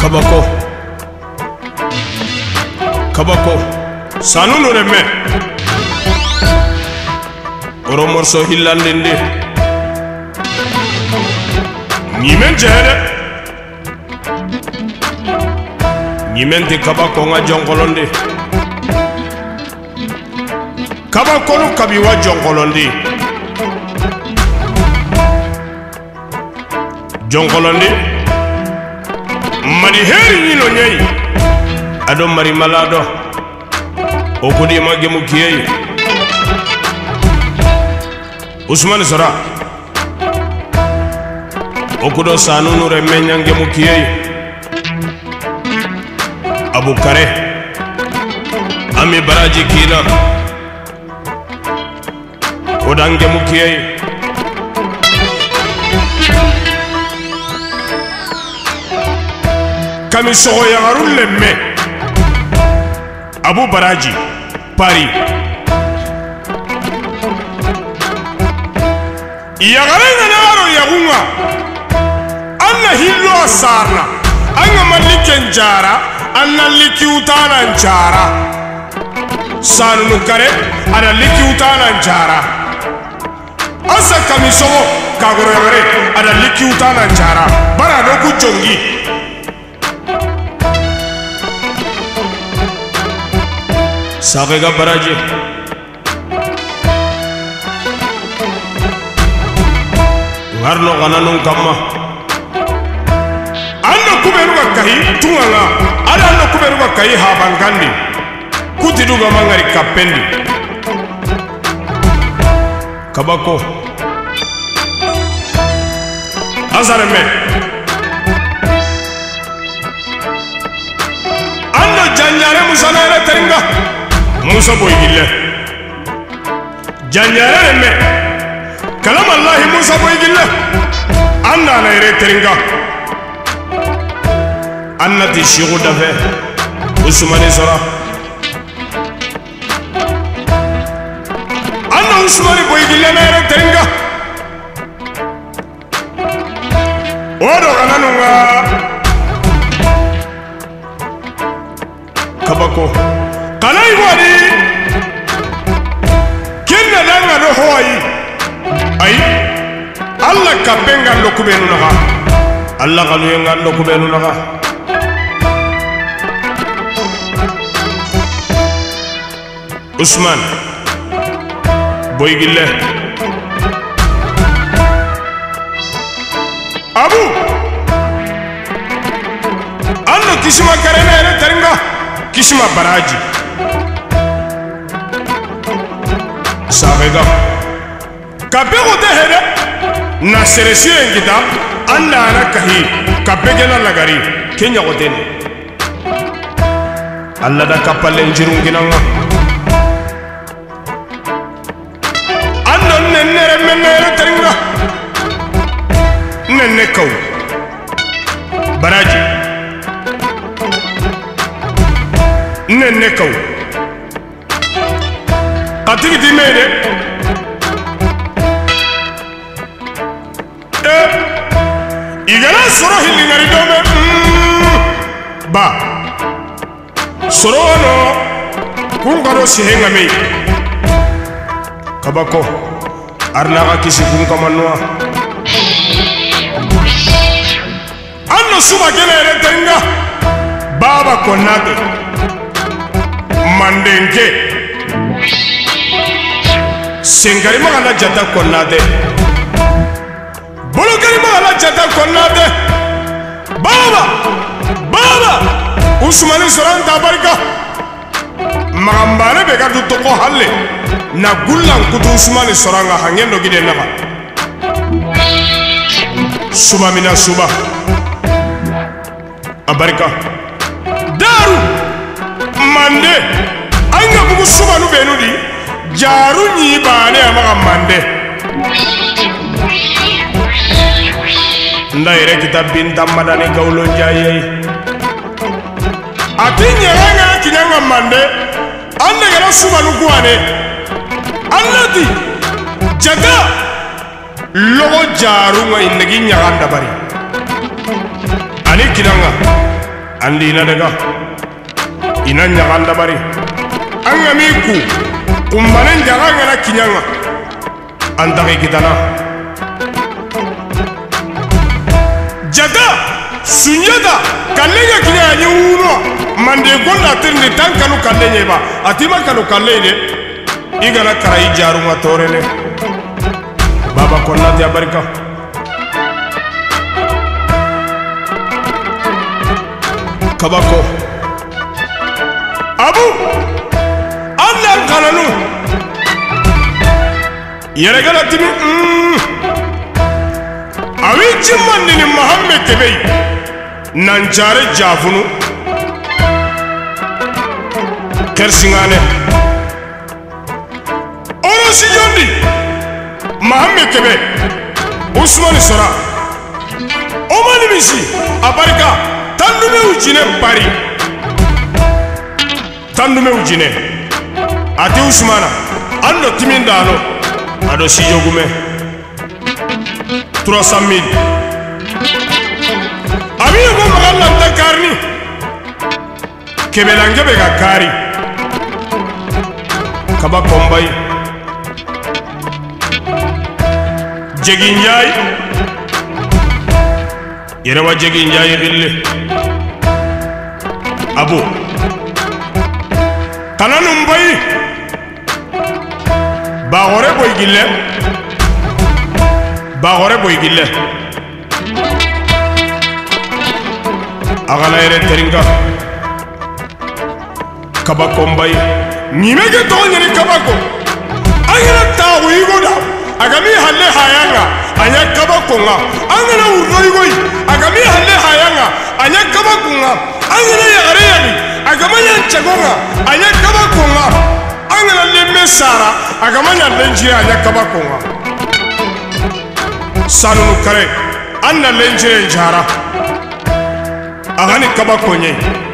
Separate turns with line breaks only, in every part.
kabako sanu no reme oro morso hillandende nimen jere nimen de kabako nga jongolonde kabako no kabiwa jongolonde mari heri nyino nyei ado mari malado okudi mage mukiyei Usman Sora okudo sanunu remenyange mukiyei Abu Kare Ami Baraji kila odange mukiyei kami sogo yangarun lemme Abu Baraji Paris yagaren naro yagunga anna hillo asarna anga maliken jara anna likiutana jara sanu kare ana likiutana jara asa kami sogo kagoro yagare ana likiutana jara bara no kujongi Sagega Baraji Ngarno gananun kama Anno kuberu wa kahi tunganga Ada anno kuberu wa kahi habangandi Kutiduga mangari kapendi Kabako Azareme Anno janjare musanere teringa Musa Boygille Janjare me Kalam Allah Musa Boygille Anna na teringa Anna ti shigu dafe Usmani Sora Anna Usmani Boygille na teringa Odo kananunga Kabako Kanai wadi Kinna langa no hoai Ai Allah kapenga ndo kubenu naga Allah galuyenga ndo kubenu naga Usman Boygille Abu Anno kishima karena ere taringa Kishima Baraji Savega Kapego tehede na seresi engita anda ana kahi kapegena lagari Kenya godene Allah da kapale njirunginanga Anno nennere menere taringa nenne kaw Baraji nenne kaw Katigi dimede igana soro hilli ngari dome ba soro no kungaro sihenga mei kabako arnaga kisi kunkamanwa anno suba gelere tenga baba konate mandenke sengari magala jata konate bolokari magala jata konate baba Usmani Soranta barika magambale be gadu toko halle na gullan kutu Usmani Soranga hangendo gide naga suba mina suba abarika daru mande anga bugu suba nu benudi jaru nyi bane amaga mande ndaire kitab binta madani kaulo jaye atinya ranga kinyanga mande ande gara suba nu kuane annati jaga logo jaru nga indegi nyaganda bari ani kinanga andi ina daga ina nyaganda bari anga miku kumbanen jaga ngana kinyanga andagi kitana jada sunyada kallenga kinya nyuno mande gonda tirni tankanu kallenye ba atima kanu kallene igana karai jaru matorene baba konna dia barika kabako abu Allah kananu yeregala timi awi jimman ni Muhammad kebe nanjare jafunu kersingane oro sijondi Muhammad kebe Usman sora omani misi abarika tandume ujine bari tandume ujine ati Usmana ando timindano ado sijogume 300,000 abiyo go magalla takarni kebelange be gakari kaba kombay jeginjay yerewa jeginjay gille abu kananum bay bagore boy gille bagore boy gille agala ere teringa kabako mbay nimege to nyeri kabako ayira tawo yigoda agami halle hayanga anya kabako nga angana urdo yigoi agami halle hayanga anya kabako nga angana yare yali agama yanchagonga anya kabako nga angana lemme sara agama nyandenji anya kabako nga sanu kare anna lenjire njara agani kabako nye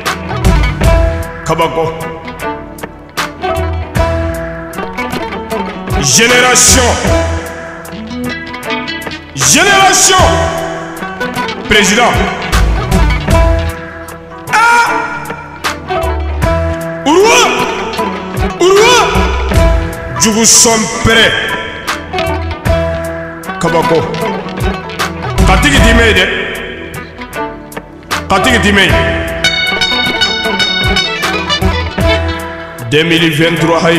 kabako génération président urwa jugu sompere kabako katigi dimei de katigi dimei 2023 hay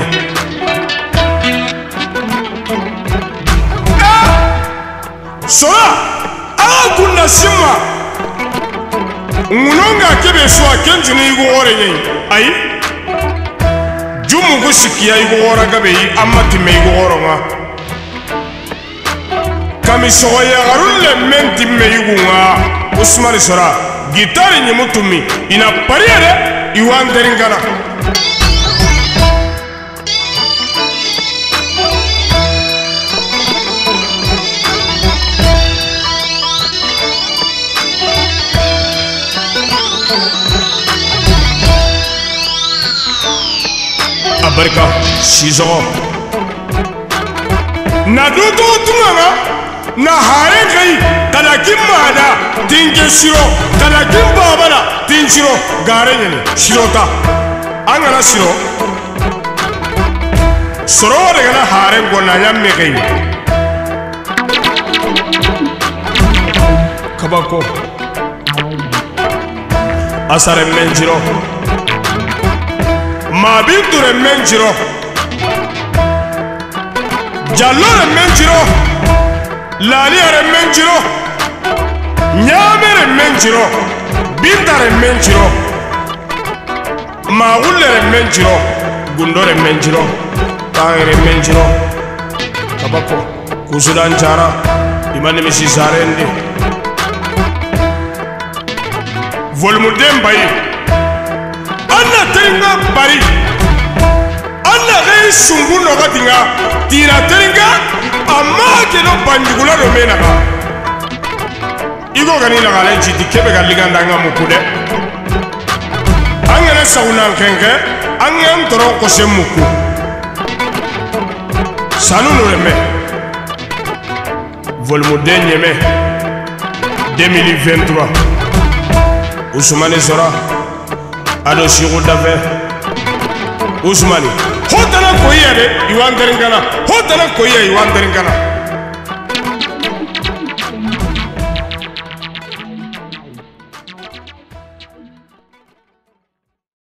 sora akunda sima ngunonga kebe swa kenjini yugo ore nyi ai jumu gusikia yugo ora gabe amati me yugo ora ma kami soya garulle menti me yugo nga Usman sora gitari nyi mutumi ina pariere iwanderingana barka shizo na duto tunanga na hare kai talakin mada tinke shiro talakin babala tin shiro gare ne shirota angana shiro soro daga na hare gona yamme kai kabako asare menjiro ma binture menjiro jallore menjiro laliyare menjiro nyamere menjiro bintare menjiro magullere menjiro gundore menjiro tangere menjiro kabako kusudan cara imani misi sarendi volmudem bayi anna teringa bari anna gay sungu no gatinga tira teringa amma ke no banjugula do mena ka igo gani la galen chiti kebe galiganda nga mukude angene sauna kenke angem toro ko semuku sanu no reme volmo denye me 2023 Usmani Sora ado Shiku Dafe Usmani hotana koyi de iwan derinkana hotana koyi iwan derinkana